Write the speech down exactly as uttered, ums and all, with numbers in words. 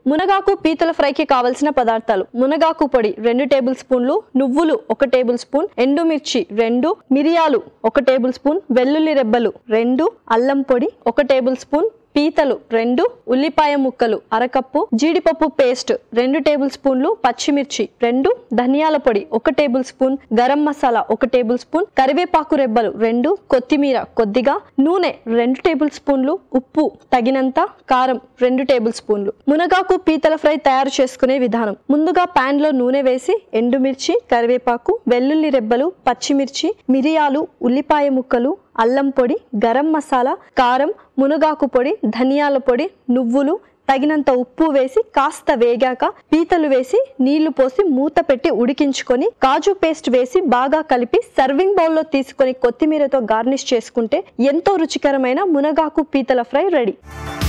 మునగాకు పీతల ఫ్రైకి కావలసిన పదార్థాలు: మునగాకు పొడి రెండు టేబుల్ స్పూన్లు, నువ్వులు ఒక టేబుల్ స్పూన్, ఎండుమిర్చి రెండు, మిరియాలు ఒక టేబుల్ స్పూన్, వెల్లుల్లి రెబ్బలు రెండు, అల్లం పొడి ఒక టేబుల్ స్పూన్, పీతలు రెండు, ఉల్లిపాయ ముక్కలు అరకప్పు, జీడిపప్పు పేస్ట్ రెండు టేబుల్ స్పూన్లు, పచ్చిమిర్చి రెండు, ధనియాల పొడి ఒక టేబుల్ స్పూన్, గరం మసాలా ఒక టేబుల్ స్పూన్, కరివేపాకు రెబ్బలు రెండు, కొత్తిమీర కొద్దిగా, నూనె రెండు టేబుల్ స్పూన్లు, ఉప్పు తగినంత, కారం రెండు టేబుల్ స్పూన్లు. మునగాకు పీతల ఫ్రై తయారు చేసుకునే విధానం: ముందుగా పాన్ లో నూనె వేసి ఎండుమిర్చి, కరివేపాకు, వెల్లుల్లి రెబ్బలు, పచ్చిమిర్చి, మిరియాలు, ఉల్లిపాయ ముక్కలు, అల్లం పొడి, గరం మసాలా, కారం, మునగాకు పొడి, ధనియాల పొడి, నువ్వులు, తగినంత ఉప్పు వేసి కాస్త వేగాక పీతలు వేసి నీళ్లు పోసి మూత పెట్టి ఉడికించుకొని కాజు పేస్ట్ వేసి బాగా కలిపి సర్వింగ్ బౌల్లో తీసుకొని కొత్తిమీరతో గార్నిష్ చేసుకుంటే ఎంతో రుచికరమైన మునగాకు పీతల ఫ్రై రెడీ.